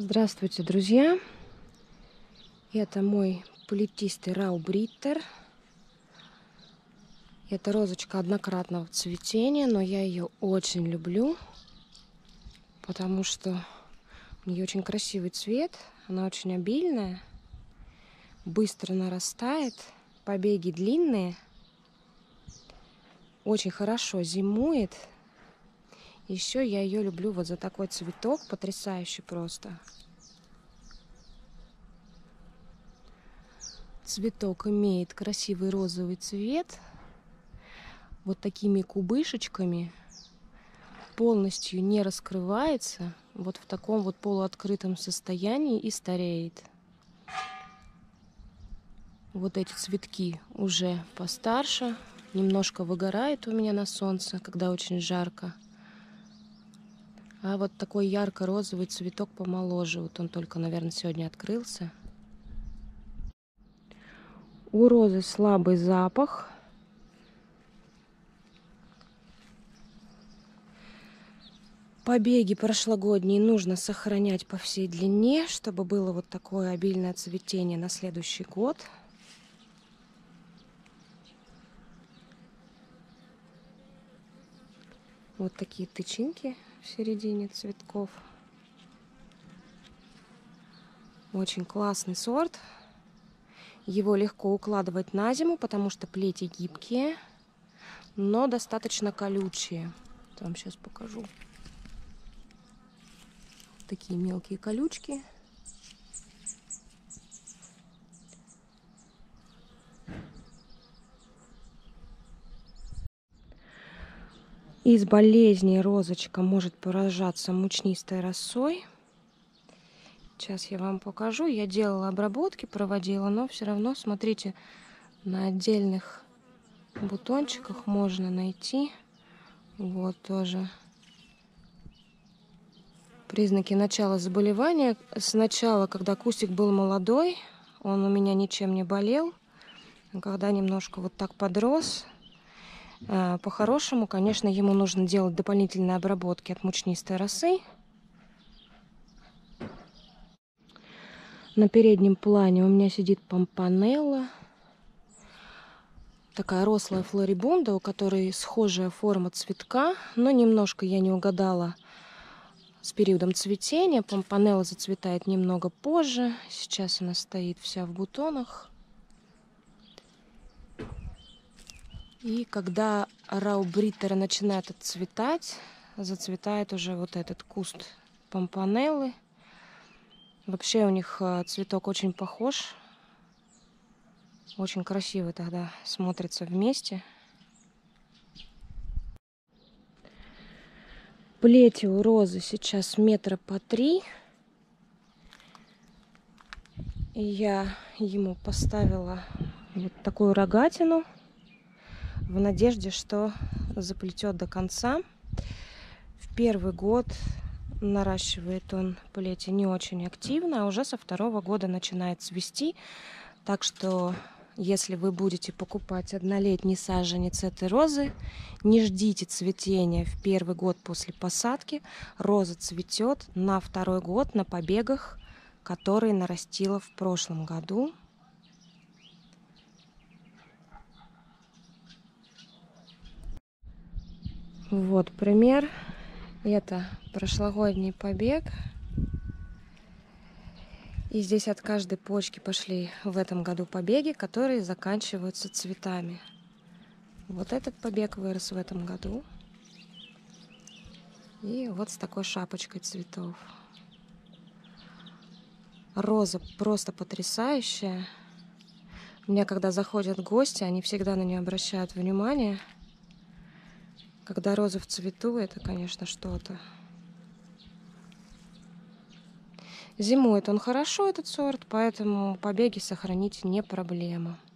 Здравствуйте, друзья! Это мой плетистый раубриттер. Это розочка однократного цветения, но я ее очень люблю, потому что у нее очень красивый цвет, она очень обильная, быстро нарастает, побеги длинные, очень хорошо зимует. Еще я ее люблю вот за такой цветок, потрясающий просто. Цветок имеет красивый розовый цвет, вот такими кубышечками, полностью не раскрывается, вот в таком вот полуоткрытом состоянии и стареет. Вот эти цветки уже постарше, немножко выгорает у меня на солнце, когда очень жарко. А вот такой ярко-розовый цветок помоложе, вот он только, наверное, сегодня открылся. У розы слабый запах. Побеги прошлогодние нужно сохранять по всей длине, чтобы было вот такое обильное цветение на следующий год. Вот такие тычинки в середине цветков. Очень классный сорт. Его легко укладывать на зиму, потому что плети гибкие, но достаточно колючие. Я вам сейчас покажу. Такие мелкие колючки. Из болезней розочка может поражаться мучнистой росой. Сейчас я вам покажу. Я делала обработки, проводила, но все равно, смотрите, на отдельных бутончиках можно найти. Вот тоже признаки начала заболевания. Сначала, когда кустик был молодой, он у меня ничем не болел. Когда немножко вот так подрос, по-хорошему, конечно, ему нужно делать дополнительные обработки от мучнистой росы. На переднем плане у меня сидит помпонелла. Такая рослая флорибунда, у которой схожая форма цветка, но немножко я не угадала с периодом цветения. Помпонелла зацветает немного позже. Сейчас она стоит вся в бутонах. И когда раубриттеры начинают отцветать, зацветает уже вот этот куст помпонеллы. Вообще у них цветок очень похож. Очень красиво тогда смотрится вместе. Плети у розы сейчас метра по 3. И я ему поставила вот такую рогатину в надежде, что заплетет до конца. В первый год наращивает он плети не очень активно, а уже со второго года начинает цвести. Так что, если вы будете покупать однолетний саженец этой розы, не ждите цветения в первый год после посадки. Роза цветет на второй год на побегах, которые нарастила в прошлом году. Вот пример. Это прошлогодний побег. И здесь от каждой почки пошли в этом году побеги, которые заканчиваются цветами. Вот этот побег вырос в этом году. И вот с такой шапочкой цветов. Роза просто потрясающая. У меня, когда заходят гости, они всегда на нее обращают внимание. Когда роза в цвету, это, конечно, что-то. Зимует он хорошо, этот сорт, поэтому побеги сохранить не проблема.